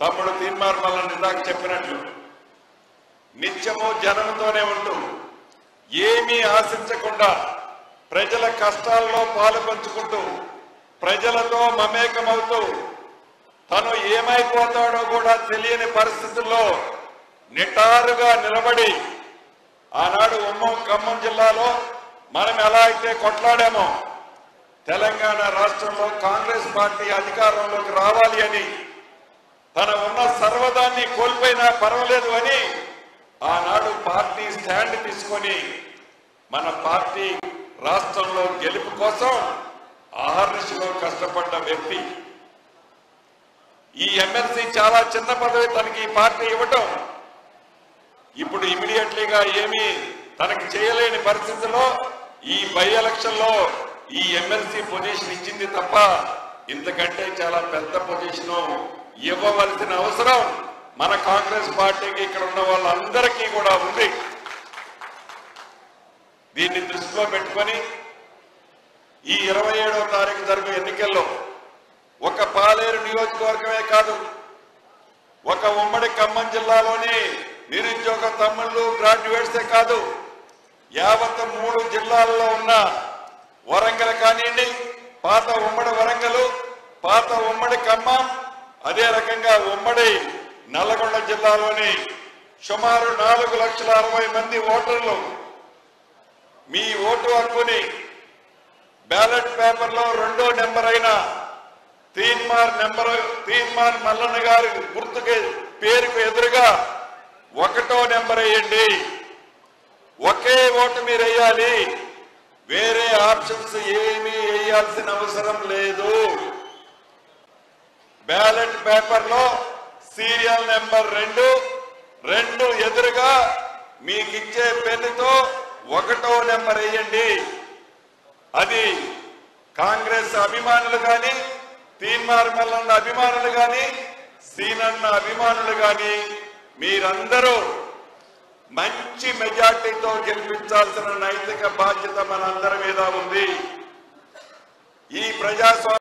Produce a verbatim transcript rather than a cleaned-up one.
తమ్ముడు తీన్మార్ మల్లన్న ఇందాక చెప్పినట్లు నిత్యము జనంతోనే ఉంటూ ఏమీ ఆశించకుండా ప్రజల కష్టాల్లో పాలు పంచుకుంటూ ప్రజలతో మమేకమవుతూ తను ఏమైపోతాడో కూడా తెలియని పరిస్థితుల్లో నిటారుగా నిలబడి ఆనాడు ఉమ్మం ఖమ్మం జిల్లాలో మనం ఎలా అయితే కొట్లాడామో తెలంగాణ రాష్ట్రంలో కాంగ్రెస్ పార్టీ అధికారంలోకి రావాలి అని తన ఉన్న సర్వదాన్ని కోల్పోయినా పర్వాలేదు అని ఆనాడు పార్టీ స్టాండ్ తీసుకొని మన పార్టీ రాష్ట్రంలో గెలుపు కోసం ఆహర్నిశలో కష్టపడ్డ వ్యక్తి. ఈ ఎమ్మెల్సీ చాలా చిన్న పదవి తనకి ఈ పార్టీ ఇవ్వటం ఇప్పుడు ఇమీడియట్లీగా ఏమీ తనకి చేయలేని పరిస్థితుల్లో ఈ బై ఎలక్షన్ లో ఈ ఎమ్మెల్సీ పొజిషన్ ఇచ్చింది తప్ప ఇంతకంటే చాలా పెద్ద పొజిషన్ ఇవ్వవలసిన అవసరం మన కాంగ్రెస్ పార్టీకి ఇక్కడ ఉన్న వాళ్ళందరికీ కూడా ఉంది. దీన్ని దృష్టిలో పెట్టుకొని ఈ ఇరవై ఏడవ తారీఖు జరిగే ఎన్నికల్లో ఒక పాలేరు నియోజకవర్గమే కాదు, ఒక ఉమ్మడి ఖమ్మం జిల్లాలోని నిరుద్యోగ తమ్ముళ్ళు గ్రాడ్యుయేట్సే కాదు, యావత్ మూడు జిల్లాల్లో ఉన్న వరంగల్ కానివ్వండి, పాత ఉమ్మడి వరంగల్, పాత ఉమ్మడి ఖమ్మం, అదే రకంగా ఉమ్మడి నల్లగొండ జిల్లాలోని సుమారు నాలుగు లక్షల అరవై మంది ఓటర్లు మీ ఓటు హక్కుని బ్యాలెట్ పేపర్ లో రెండో నెంబర్ అయిన తీన్మార్ నెంబర్ తీన్మార్ మల్లన్న గారి గుర్తుకి పేరుకు ఎదురుగా ఒకటో నెంబర్ వేయండి. ఒకే ఓటు మీరు వేయాలి, వేరే ఆప్షన్స్ ఏమీ వేయాల్సిన అవసరం లేదు. బ్యాలెట్ పేపర్ లో సీరియల్ నెంబర్ రెండు రెండు ఎదురుగా మీకు ఇచ్చే పెన్నుతో ఒకటో నెంబర్ వేయండి. అది కాంగ్రెస్ అభిమానులు కానీ, తీన్మార్ మల్లన్న అభిమానులు కానీ, సీనన్న అభిమానులు కానీ మీరందరూ మంచి మెజార్టీతో గెలిపించాల్సిన నైతిక బాధ్యత మనందరి మీద ఉంది. ఈ ప్రజాస్వామ్య